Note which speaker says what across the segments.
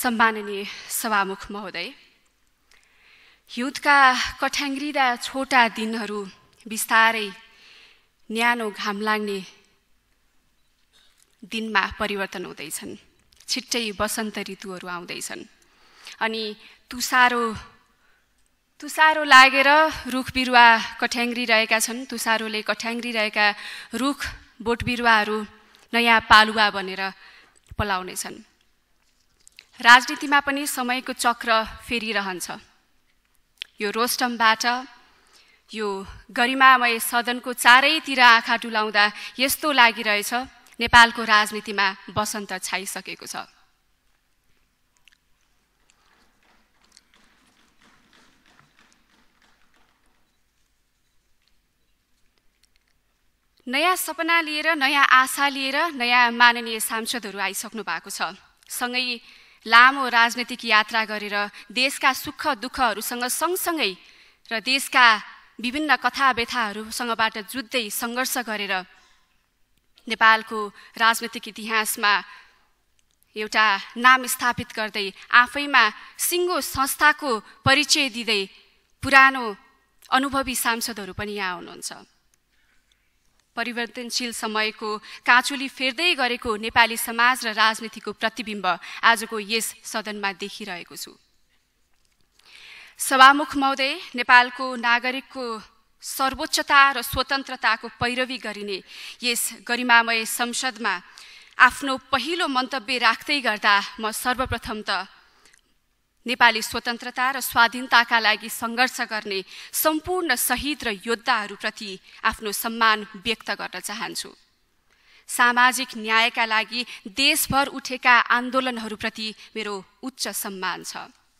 Speaker 1: सम्माननीय सभामुख महोदय, हिउँदका कठ्याङ्ग्रिँदा छोटा दिनहरू बिस्तारै न्यानो घाम लाग्ने दिनमा परिवर्तन हुँदैछन्। छिट्टै वसन्त ऋतुहरू आउँदैछन् अनि तुसारो लागेर रुख बिरुवा कठ्याङ्ग्रिरहेका छन्। तुसारोले कठ्याङ्ग्रिरहेका रुख बोट बिरुवाहरू नयाँ पालुवा बनेर पलाउनेछन्। राजनीतिमा पनि समयको चक्र फेरिरहन्छ। यो रोस्टमबाट यो गरिमामय सदनको चारैतिर आँखा डुलाउँदा यस्तो लागिरहेछ नेपालको राजनीतिमा वसन्त छाइसकेको छ। नयाँ सपना लिएर, नयाँ आशा लिएर नयाँ माननीय सांसदहरू आइसक्नु भएको छ। सँगै लामो राजनीतिक यात्रा गरेर देशका सुख दुःखहरूसँग सँगसँगै र देशका विभिन्न कथा व्यथाहरूसँगबाट जुझ्दै सङ्घर्ष गरेर नेपालको राजनीतिक इतिहासमा एउटा नाम स्थापित गर्दै आफैमा सिङ्गो संस्थाको परिचय दिँदै पुरानो अनुभवी सांसदहरू पनि यहाँ हुनुहुन्छ। परिवर्तनशील समयको काँचुली फेर्दै गरेको नेपाली समाज र राजनीतिको प्रतिबिम्ब आजको यस सदनमा देखिरहेको छु। सभामुख महोदय, नेपालको नागरिकको सर्वोच्चता र स्वतन्त्रताको पैरवी गरिने यस गरिमामय संसदमा आफ्नो पहिलो मन्तव्य राख्दै गर्दा म सर्वप्रथम त नेपाली स्वतन्त्रता र स्वाधीनताका लागि सङ्घर्ष गर्ने सम्पूर्ण शहीद र योद्धाहरूप्रति आफ्नो सम्मान व्यक्त गर्न चाहन्छु। सामाजिक न्यायका लागि देशभर उठेका आन्दोलनहरूप्रति मेरो उच्च सम्मान छ।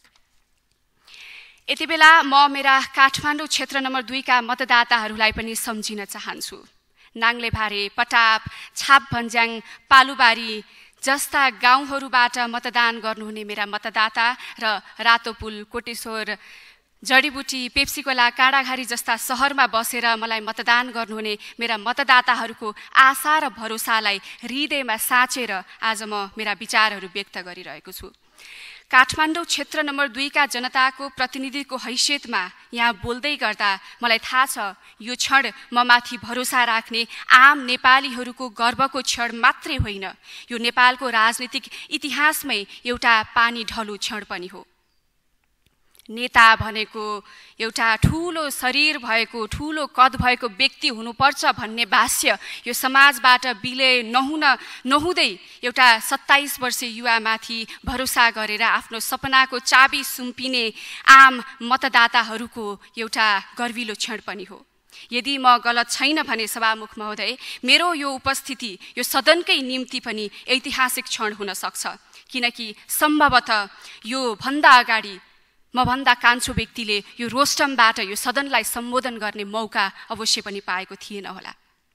Speaker 1: यति बेला म मेरा काठमाडौँ क्षेत्र नम्बर 2 का मतदाताहरूलाई पनि सम्झिन चाहन्छु। नाङ्लेभारे, पटाप, छाप भन्ज्याङ, पालुबारी जस्ता गाउँहरूबाट मतदान गर्नुहुने मेरा मतदाता र रातोपुल, कोटेश्वर, जडीबुटी, पेप्सीकोला, काँडाघारी जस्ता सहरमा बसेर मलाई मतदान गर्नुहुने मेरा मतदाताहरूको आशा र भरोसालाई हृदयमा साँचेर आज म मेरा विचारहरू व्यक्त गरिरहेको छु। काठमाडौँ क्षेत्र नम्बर 2 का जनताको प्रतिनिधिको हैसियतमा यहाँ बोल्दै गर्दा मलाई थाहा छ यो क्षण म माथि भरोसा राख्ने आम नेपालीहरूको गर्वको क्षण मात्रै होइन, यो नेपालको राजनीतिक इतिहासमै एउटा पानी ढलो क्षण पनि हो। नेता भनेको एउटा ठुलो शरीर भएको, ठुलो कद भएको व्यक्ति हुनुपर्छ भन्ने भाष्य यो समाजबाट विलय नहुँदै एउटा 27 वर्षीय युवामाथि भरोसा गरेर आफ्नो सपनाको चाबी सुम्पिने आम मतदाताहरूको एउटा गर्विलो क्षण पनि हो। यदि म गलत छैन भने सभामुख महोदय, मेरो यो उपस्थिति यो सदनकै निम्ति पनि ऐतिहासिक क्षण हुन सक्छ, किनकि सम्भवतः यो भन्दा अगाडि मभन्दा कान्छो व्यक्तिले यो रोस्टमबाट यो सदनलाई सम्बोधन गर्ने मौका अवश्य पनि पाएको थिएन होला।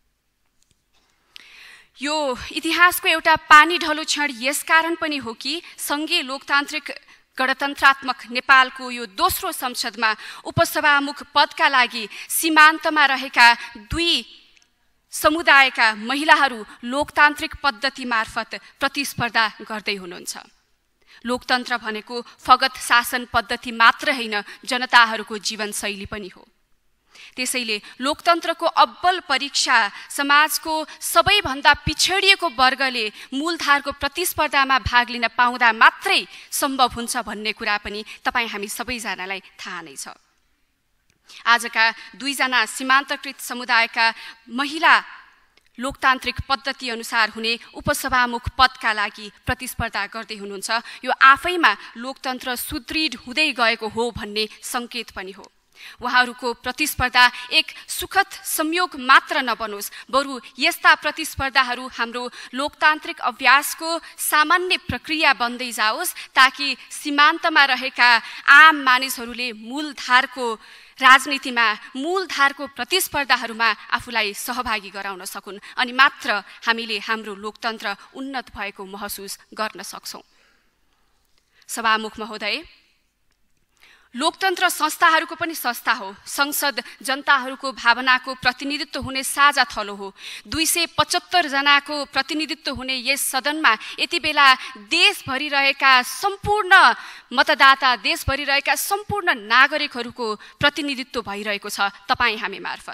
Speaker 1: यो इतिहासको एउटा पानी ढलो क्षण यसकारण पनि हो कि सङ्घीय लोकतान्त्रिक गणतन्त्रात्मक नेपालको यो दोस्रो संसदमा उपसभामुख पदका लागि सीमान्तमा रहेका 2 समुदायका महिलाहरू लोकतान्त्रिक पद्धति मार्फत प्रतिस्पर्धा गर्दै हुनुहुन्छ। लोकतन्त्र भनेको फगत शासन पद्धति मात्र होइन, जनताहरूको जीवनशैली पनि हो। त्यसैले लोकतन्त्रको अब्बल परीक्षा समाजको सबैभन्दा पिछडिएको वर्गले मूलधारको प्रतिस्पर्धामा भाग लिन पाउँदा मात्रै सम्भव हुन्छ भन्ने कुरा पनि हामी सबैजनालाई थाहा नै छ। आजका 2 जना सीमान्तकृत समुदायका महिला लोकतान्त्रिक पद्धति अनुसार हुने उपसभामुख पदका लागि प्रतिस्पर्धा गर्दै हुनुहुन्छ। यो आफैमा लोकतन्त्र सुदृढ हुँदै गएको हो भन्ने सङ्केत पनि हो। उहाँहरूको प्रतिस्पर्धा एक सुखद संयोग मात्र नबनोस्, बरु यस्ता प्रतिस्पर्धाहरू हाम्रो लोकतान्त्रिक अभ्यासको सामान्य प्रक्रिया बन्दै जाओस्, ताकि सीमान्तमा रहेका आम मानिसहरूले मूलधारको राजनीतिमा, मूलधारको प्रतिस्पर्धाहरूमा आफूलाई सहभागी गराउन सकुन् अनि मात्र हामीले हाम्रो लोकतन्त्र उन्नत भएको महसुस गर्न सक्छौँ। सभामुख महोदय, लोकतन्त्र संस्थाहरूको पनि संस्था हो। संसद जनताहरूको भावनाको प्रतिनिधित्व हुने साझा थलो हो। 275 जनाको प्रतिनिधित्व हुने यस सदनमा यति बेला देशभरि रहेका सम्पूर्ण मतदाता, देशभरि रहेका सम्पूर्ण नागरिकहरूको प्रतिनिधित्व भइरहेको छ तपाईँ हामी मार्फत।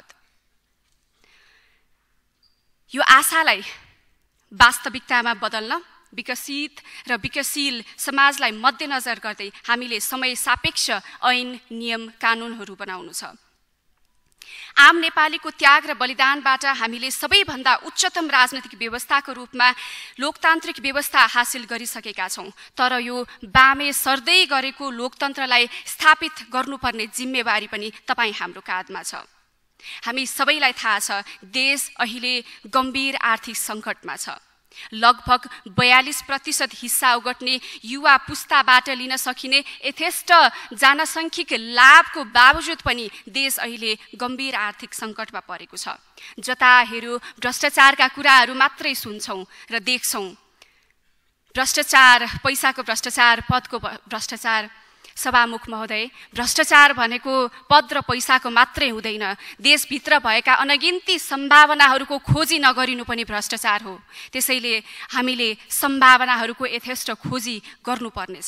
Speaker 1: यो आशालाई वास्तविकतामा बदल्न विकसित र विकसशील समाजलाई मध्यनजर गर्दै हामीले समय सापेक्ष ऐन, नियम, कानुनहरू बनाउनु छ। आम नेपालीको त्याग र बलिदानबाट हामीले सबैभन्दा उच्चतम राजनीतिक व्यवस्थाको रूपमा लोकतान्त्रिक व्यवस्था हासिल गरिसकेका छौँ। तर यो बामे सर्दै गरेको लोकतन्त्रलाई स्थापित गर्नुपर्ने जिम्मेवारी पनि तपाईँ हाम्रो काँधमा छ। हामी सबैलाई थाहा छ देश अहिले गम्भीर आर्थिक सङ्कटमा छ। लगभग 42% हिस्सा ओगट्ने युवा पुस्ताबाट लिन सकिने यथेष्ट जनसङ्ख्यिक लाभको बावजुद पनि देश अहिले गम्भीर आर्थिक सङ्कटमा परेको छ। जता हेऱ्यो भ्रष्टाचारका कुराहरू मात्रै सुन्छौँ र देख्छौँ। भ्रष्टाचार, पैसाको भ्रष्टाचार, पदको भ्रष्टाचार। सभामुख महोदय, भ्रष्टाचार भनेको पद र पैसाको मात्रै हुँदैन। देशभित्र भएका अनगिन्ती सम्भावनाहरूको खोजी नगरिनु पनि भ्रष्टाचार हो। त्यसैले हामीले सम्भावनाहरूको यथेष्ट खोजी गर्नुपर्नेछ।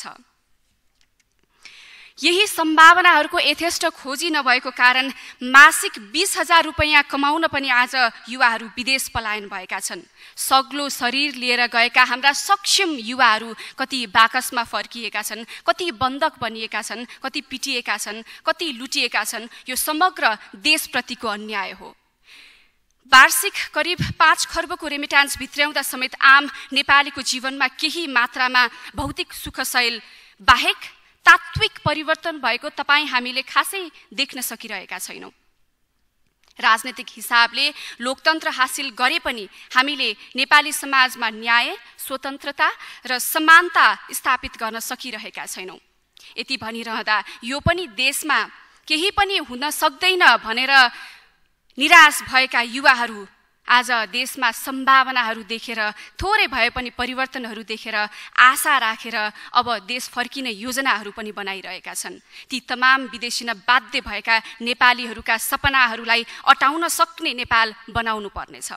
Speaker 1: यही सम्भावनाहरूको यथेष्ट खोजी नभएको कारण मासिक 20,000 रुपैयाँ कमाउन पनि आज युवाहरू विदेश पलायन भएका छन्। सग्लो शरीर लिएर गएका हाम्रा सक्षम युवाहरू कति बाकसमा फर्किएका छन्, कति बन्धक बनिएका छन्, कति पिटिएका छन्, कति लुटिएका छन्। यो समग्र देशप्रतिको अन्याय हो। वार्षिक करिब 5 खर्बको रेमिटान्स भित्र्याउँदा समेत आम नेपालीको जीवनमा केही मात्रामा भौतिक सुखशैल बाहेक तात्विक परिवर्तन भएको तपाईँ हामीले खासै देख्न सकिरहेका छैनौँ। राजनीतिक हिसाबले लोकतन्त्र हासिल गरे पनि हामीले नेपाली समाजमा न्याय, स्वतन्त्रता र समानता स्थापित गर्न सकिरहेका छैनौँ। यति भनिरहँदा यो पनि देशमा केही पनि हुन सक्दैन भनेर निराश भएका युवाहरू आज देशमा सम्भावनाहरू देखेर, थोरै भए पनि परिवर्तनहरू देखेर आशा राखेर अब देश फर्किने योजनाहरू पनि बनाइरहेका छन्। ती तमाम विदेशिन बाध्य भएका नेपालीहरूका सपनाहरूलाई अटाउन सक्ने नेपाल बनाउनु पर्नेछ।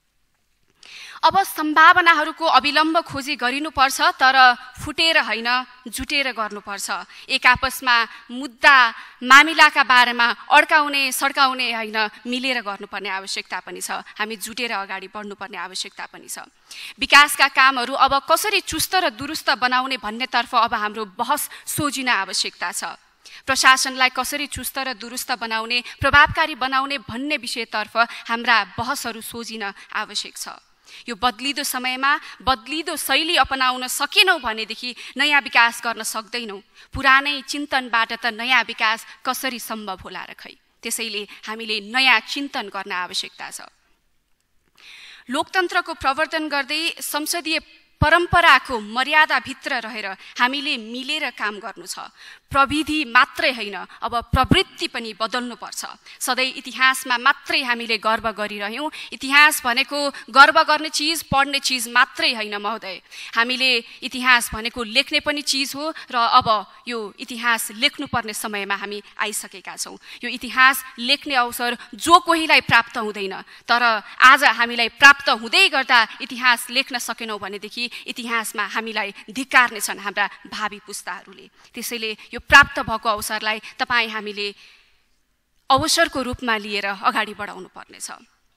Speaker 1: अब सम्भावनाहरूको अविलम्ब खोजी गरिनुपर्छ, तर फुटेर होइन जुटेर गर्नुपर्छ। एक आपसमा मुद्दा मामिलाका बारेमा अड्काउने सड्काउने होइन, मिलेर गर्नुपर्ने आवश्यकता पनि छ। हामी जुटेर अगाडि बढ्नुपर्ने आवश्यकता पनि छ। विकासका कामहरू अब कसरी चुस्त र दुरुस्त बनाउने भन्नेतर्फ अब हाम्रो बहस सोझिन आवश्यकता छ। प्रशासनलाई कसरी चुस्त र दुरुस्त बनाउने, प्रभावकारी बनाउने भन्ने विषयतर्फ हाम्रा बहसहरू सोझिन आवश्यक छ। यो बदलिदो समयमा बदलिदो शैली अपनाउन सकेनौँ भनेदेखि नयाँ विकास गर्न सक्दैनौँ। पुरानै चिन्तनबाट त नयाँ विकास कसरी सम्भव होला र खै। त्यसैले हामीले नयाँ चिन्तन गर्न आवश्यकता छ। लोकतन्त्रको प्रवर्धन गर्दै संसदीय परम्पराको मर्यादाभित्र रहेर हामीले मिलेर काम गर्नु छ। प्रविधि मात्रै होइन, अब प्रवृत्ति पनि बदल्नुपर्छ। सधैँ इतिहासमा मात्रै हामीले गर्व गरिरह्यौँ। इतिहास भनेको गर्व गर्ने चिज, पढ्ने चिज मात्रै होइन महोदय। हामीले इतिहास भनेको लेख्ने पनि चिज हो र अब यो इतिहास लेख्नुपर्ने समयमा हामी आइसकेका छौँ। यो इतिहास लेख्ने अवसर जो कोहीलाई प्राप्त हुँदैन, तर आज हामीलाई प्राप्त हुँदै गर्दा इतिहास लेख्न सकेनौँ भनेदेखि इतिहासमा हामीलाई धिक्कार्ने छन् हाम्रा भावी पुस्ताहरूले। त्यसैले यो प्राप्त भएको अवसरलाई तपाईँ हामीले अवसरको रूपमा लिएर अगाडि बढाउनु पर्नेछ।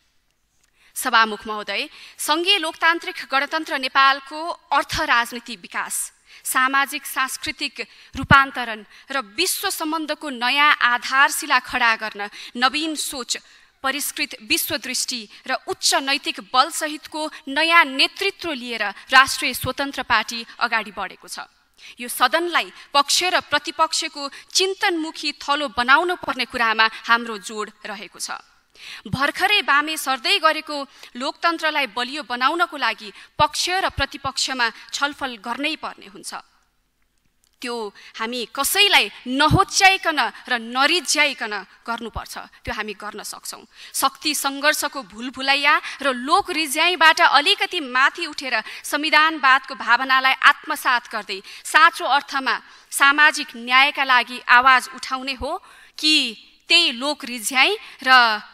Speaker 1: सभामुख महोदय, सङ्घीय लोकतान्त्रिक गणतन्त्र नेपालको अर्थ राजनीति विकास, सामाजिक सांस्कृतिक रूपान्तरण र विश्व सम्बन्धको नयाँ आधारशिला खडा गर्न नवीन सोच, परिष्कृत विश्वदृष्टि र उच्च नैतिक बलसहितको नयाँ नेतृत्व लिएर राष्ट्रिय स्वतन्त्र पार्टी अगाडि बढेको छ। यो सदनलाई पक्ष र प्रतिपक्षको चिन्तनमुखी थलो बनाउनु पर्ने कुरामा हाम्रो जोड रहेको छ। भर्खरै बामे सर्दै गरेको लोकतन्त्रलाई बलियो बनाउनको लागि पक्ष र प्रतिपक्षमा छलफल गर्नै पर्ने हुन्छ। त्यो हामी कसैलाई नहोच्याइकन र नरिझ्याइकन गर्नुपर्छ। त्यो हामी गर्न सक्छौँ। शक्ति सङ्घर्षको भुलभुलैया र लोक रिझ्याइबाट अलिकति माथि उठेर संविधानवादको भावनालाई आत्मसात गर्दै साँचो अर्थमा सामाजिक न्यायका लागि आवाज उठाउने हो कि त्यही लोक रिझ्याइ र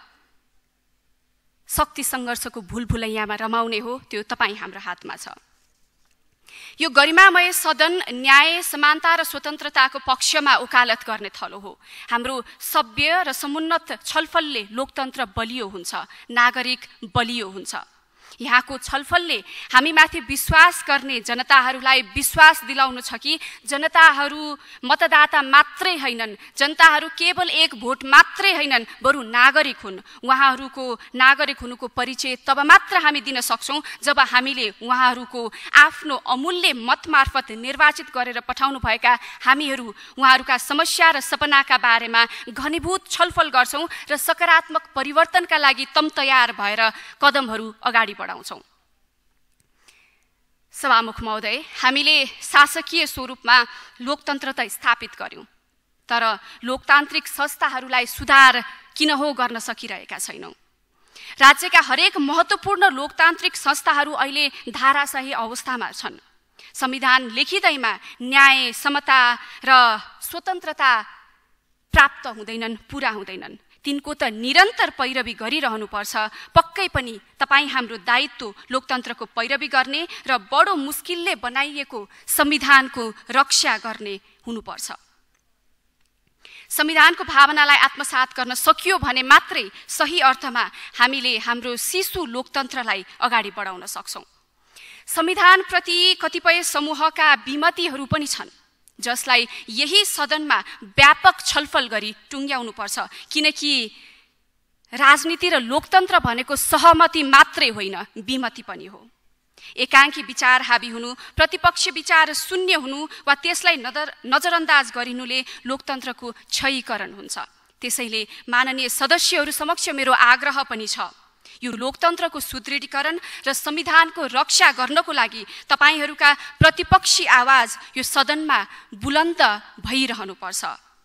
Speaker 1: शक्ति सङ्घर्षको भुलभुलैयामा रमाउने हो, त्यो तपाईँ हाम्रो हातमा छ। यो गरिमामय सदन न्याय, समानता र स्वतन्त्रताको पक्षमा वकालत गर्ने थलो हो। हाम्रो सभ्य र समुन्नत छलफलले लोकतन्त्र बलियो हुन्छ, नागरिक बलियो हुन्छ। यहाँको छलफलले हामीमाथि विश्वास गर्ने जनताहरूलाई विश्वास दिलाउनु छ कि जनताहरू मतदाता मात्रै हैनन्, जनताहरू केवल एक भोट मात्रै हैनन्, बरु नागरिक हुन्। उहाँहरूको नागरिक हुनुको परिचय तब मात्र हामी दिन सक्छौँ जब हामीले उहाँहरूको आफ्नो अमूल्य मत मार्फत निर्वाचित गरेर पठाउनु भएका हामीहरू उहाँहरूका समस्या र सपनाका बारेमा घनीभूत छलफल गर्छौँ र सकारात्मक परिवर्तनका लागि तम तयार भएर कदमहरू अगाडि बढाउँछौँ। सभामुख महोदय, हामीले शासकीय स्वरूपमा लोकतन्त्र त स्थापित गर्यौँ, तर लोकतान्त्रिक संस्थाहरूलाई सुधार किन हो गर्न सकिरहेका छैनौँ। राज्यका हरेक महत्त्वपूर्ण लोकतान्त्रिक संस्थाहरू अहिले धाराशाही अवस्थामा छन्। संविधान लेखिँदैमा न्याय, समता र स्वतन्त्रता प्राप्त हुँदैनन्, पुरा हुँदैनन्। तिनको त निरन्तर पैरवी गरिरहनुपर्छ। पक्कै पनि तपाईँ हाम्रो दायित्व लोकतन्त्रको पैरवी गर्ने र बडो मुस्किलले बनाइएको संविधानको रक्षा गर्ने हुनुपर्छ। संविधानको भावनालाई आत्मसात गर्न सकियो भने मात्रै सही अर्थमा हामीले हाम्रो शिशु लोकतन्त्रलाई अगाडि बढाउन सक्छौँ। संविधानप्रति कतिपय समूहका विमतिहरू पनि छन्, जसलाई यही सदनमा व्यापक छलफल गरी टुङ्ग्याउनुपर्छ, किनकि राजनीति र लोकतन्त्र भनेको सहमति मात्रै होइन, विमति पनि हो। एकाङ्की विचार हावी हुनु, प्रतिपक्ष विचार शून्य हुनु वा त्यसलाई नजरअन्दाज गरिनुले लोकतन्त्रको क्षयीकरण हुन्छ। त्यसैले माननीय सदस्यहरू समक्ष मेरो आग्रह पनि छ, यो लोकतन्त्रको सुदृढीकरण र संविधानको रक्षा गर्नको लागि तपाईहरूका प्रतिपक्षी आवाज यो सदनमा बुलन्द भइरहनुपर्छ।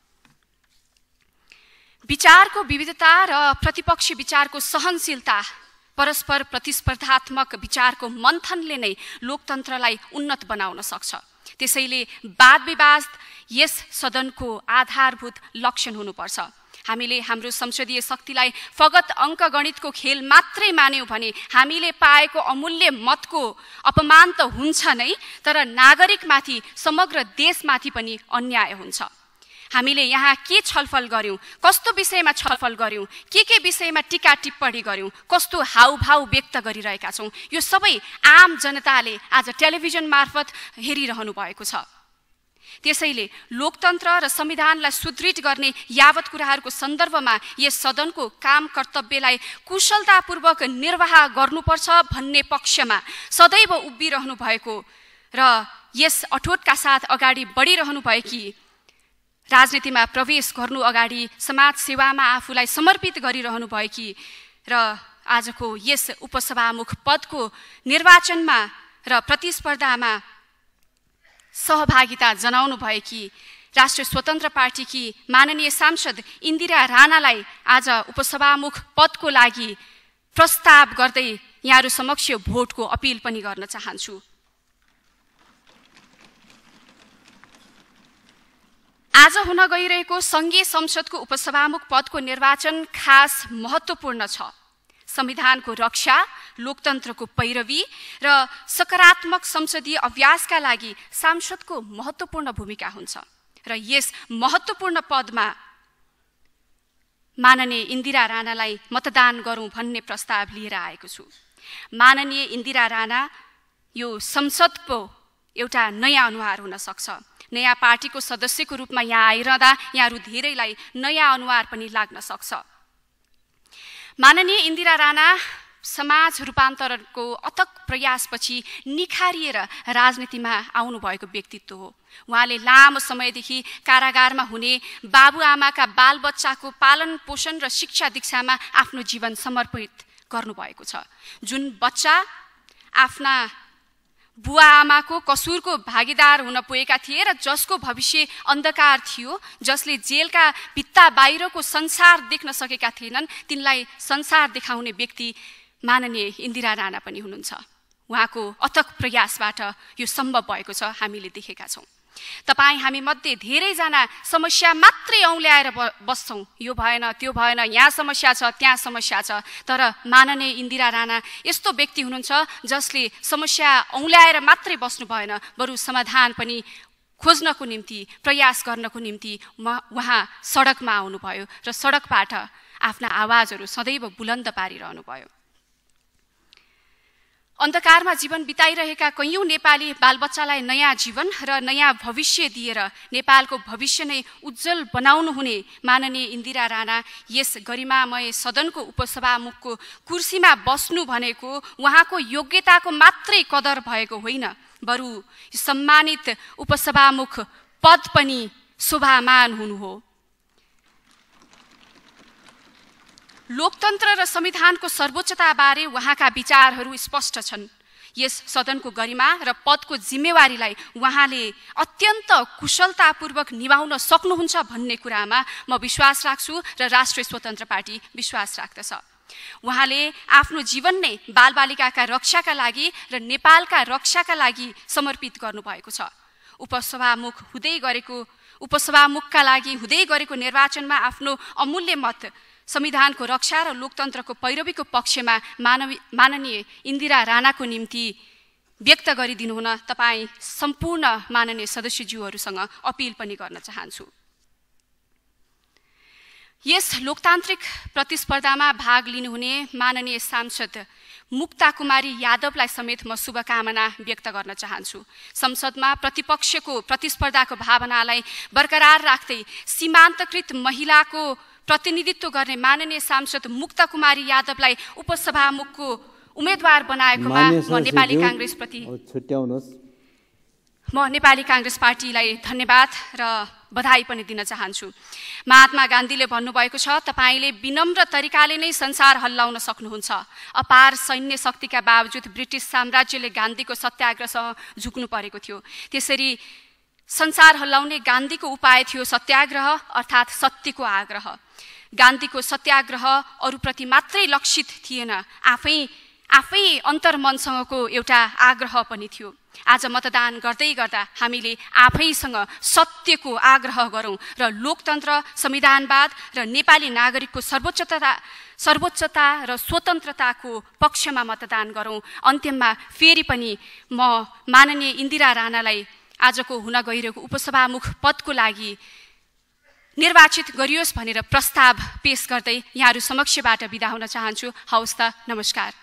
Speaker 1: विचारको विविधता र प्रतिपक्षी विचारको सहनशीलता, परस्पर प्रतिस्पर्धात्मक विचारको मन्थनले नै लोकतन्त्रलाई उन्नत बनाउन सक्छ। त्यसैले वाद विवाद यस सदनको आधारभूत लक्षण हुनुपर्छ। हामीले हाम्रो संसदीय शक्तिलाई फगत अङ्कगणितको खेल मात्रै मान्यौँ भने हामीले पाएको अमूल्य मतको अपमान त हुन्छ नै, तर नागरिकमाथि, समग्र देशमाथि पनि अन्याय हुन्छ। हामीले यहाँ के छलफल गर्यौँ, कस्तो विषयमा छलफल गर्यौँ, के विषयमा टीका टिप्पणी गर्यौँ, कस्तो हाउभाउ व्यक्त गरिरहेका छौँ, यो सबै आम जनताले आज टेलिभिजन मार्फत हेरिरहनु भएको छ। त्यसैले लोकतन्त्र र संविधानलाई सुदृढ गर्ने यावत कुराहरूको सन्दर्भमा यस सदनको काम कर्तव्यलाई कुशलतापूर्वक निर्वाह गर्नुपर्छ भन्ने पक्षमा सदैव उभिरहनु भएको र यस अठोटका साथ अगाडि बढिरहनु भएकी, राजनीतिमा प्रवेश गर्नु अगाडि समाज सेवामा आफूलाई समर्पित गरिरहनु भएकी र आजको यस उपसभामुख पदको निर्वाचनमा र प्रतिस्पर्धामा सहभागिता जनाउनु भएकी राष्ट्रिय स्वतन्त्र पार्टीकी माननीय सांसद इन्दिरा राणालाई आज उपसभामुख पदको लागि प्रस्ताव गर्दै यहाँहरू समक्ष भोटको अपिल पनि गर्न चाहन्छु। आज हुन गइरहेको सङ्घीय संसदको उपसभामुख पदको निर्वाचन खास महत्त्वपूर्ण छ। संविधानको रक्षा, लोकतन्त्रको पैरवी र सकारात्मक संसदीय अभ्यासका लागि सांसदको महत्त्वपूर्ण भूमिका हुन्छ र यस महत्त्वपूर्ण पदमा माननीय इन्दिरा राणालाई मतदान गरौँ भन्ने प्रस्ताव लिएर आएको छु। माननीय इन्दिरा राणा यो संसदको एउटा नयाँ अनुहार हुन सक्छ। नयाँ पार्टीको सदस्यको रूपमा यहाँ आइरहँदा यहाँहरू धेरैलाई नयाँ अनुहार पनि लाग्न सक्छ। माननीय इन्दिरा राणा समाज रूपान्तरणको अथक प्रयासपछि निखारिएर राजनीतिमा आउनुभएको व्यक्तित्व हो। उहाँले लामो समयदेखि कारागारमा हुने बाबुआमाका बालबच्चाको पालन पोषण र शिक्षा दीक्षामा आफ्नो जीवन समर्पित गर्नुभएको छ। जुन बच्चा आफ्ना बुवा आमाको कसुरको भागीदार हुन पुगेका थिए र जसको भविष्य अन्धकार थियो, जसले जेलका भित्ता बाहिरको संसार देख्न सकेका थिएनन्, तिनलाई संसार देखाउने व्यक्ति माननीय इन्दिरा राणा पनि हुनुहुन्छ। उहाँको अथक प्रयासबाट यो सम्भव भएको छ, हामीले देखेका छौँ। तपाईँ हामी मध्ये धेरैजना समस्या मात्रै औँल्याएर बस्छौँ, यो भएन त्यो भएन, यहाँ समस्या छ त्यहाँ समस्या छ, तर माननीय इन्दिरा राणा यस्तो व्यक्ति हुनुहुन्छ जसले समस्या औँल्याएर मात्रै बस्नु भएन, बरु समाधान पनि खोज्नको निम्ति, प्रयास गर्नको निम्ति उहाँ सडकमा आउनुभयो र सडकबाट आफ्ना आवाजहरू सदैव बुलन्द पारिरहनु भयो। अन्धकारमा जीवन बिताइरहेका कैयौं नेपाली बालबच्चालाई नयाँ जीवन र नयाँ भविष्य दिएर नेपालको भविष्य नै उज्जवल बनाउनु हुने माननीय इन्दिरा राणा यस गरिमामय सदनको उपसभामुखको कुर्सीमा बस्नु भनेको उहाँको योग्यताको मात्रै कदर भएको होइन, बरु सम्मानित उपसभामुख पद पनि शोभामान हुनु हो। लोकतन्त्र र संविधानको सर्वोच्चताबारे उहाँका विचारहरू स्पष्ट छन्। यस सदनको गरिमा र पदको जिम्मेवारीलाई उहाँले अत्यन्त कुशलतापूर्वक निभाउन सक्नुहुन्छ भन्ने कुरामा म विश्वास राख्छु र राष्ट्रिय स्वतन्त्र पार्टी विश्वास राख्दछ। उहाँले आफ्नो जीवन नै बालबालिकाका रक्षाका लागि र नेपालका रक्षाका लागि समर्पित गर्नुभएको छ। उपसभामुखका लागि हुँदै गरेको निर्वाचनमा आफ्नो अमूल्य मत संविधानको रक्षा र लोकतन्त्रको पैरवीको पक्षमा माननीय इन्दिरा राणाको निम्ति व्यक्त गरिदिनु हुन तपाईँ सम्पूर्ण माननीय सदस्यज्यूहरूसँग अपील पनि गर्न चाहन्छु। यस लोकतान्त्रिक प्रतिस्पर्धामा भाग लिनुहुने माननीय सांसद मुक्ता कुमारी यादवलाई समेत म शुभकामना व्यक्त गर्न चाहन्छु। संसदमा प्रतिपक्षको प्रतिस्पर्धाको भावनालाई बरकरार राख्दै सीमान्तकृत महिलाको प्रतिनिधित्व गर्ने माननीय सांसद मुक्ता कुमारी यादवलाई उपसभामुखको उम्मेदवार बनाएकोमा म नेपाली कांग्रेस पार्टीलाई धन्यवाद र बधाई पनि दिन चाहन्छु। महात्मा गान्धीले भन्नुभएको छ, तपाईले विनम्र तरिकाले नै संसार हल्लाउन सक्नुहुन्छ। अपार सैन्य शक्तिका बावजुद ब्रिटिस साम्राज्यले गान्धीको सत्याग्रहसँग झुक्नु परेको थियो। त्यसरी संसार हल्लाउने गान्धीको उपाय थियो सत्याग्रह अर्थात् सत्यको आग्रह। गान्धीको सत्याग्रह अरूप्रति मात्रै लक्षित थिएन, आफै अन्तर्मनसँगको एउटा आग्रह पनि थियो। आज मतदान गर्दै गर्दा हामीले आफैसँग सत्यको आग्रह गरौँ र लोकतन्त्र, संविधानवाद र नेपाली नागरिकको सर्वोच्चता र स्वतन्त्रताको पक्षमा मतदान गरौँ। अन्त्यमा फेरि पनि म माननीय इन्दिरा राणालाई आजको हुन गइरहेको उपसभामुख पदको लागि निर्वाचित गरियोस् भनेर प्रस्ताव पेश गर्दै यहाँहरू समक्षबाट बिदा हुन चाहन्छु। हवस् त, नमस्कार।